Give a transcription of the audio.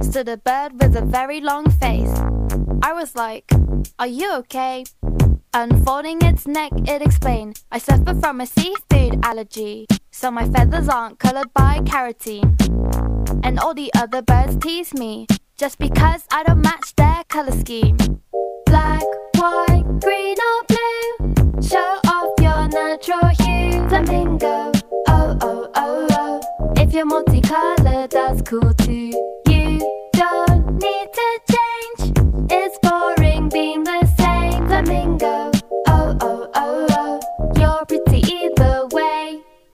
stood a bird with a very long face. I was like, "Are you okay?" Unfolding its neck, it explained, "I suffer from a seafood allergy, so my feathers aren't colored by carotene." And all the other birds tease me, just because I don't match their color scheme. Black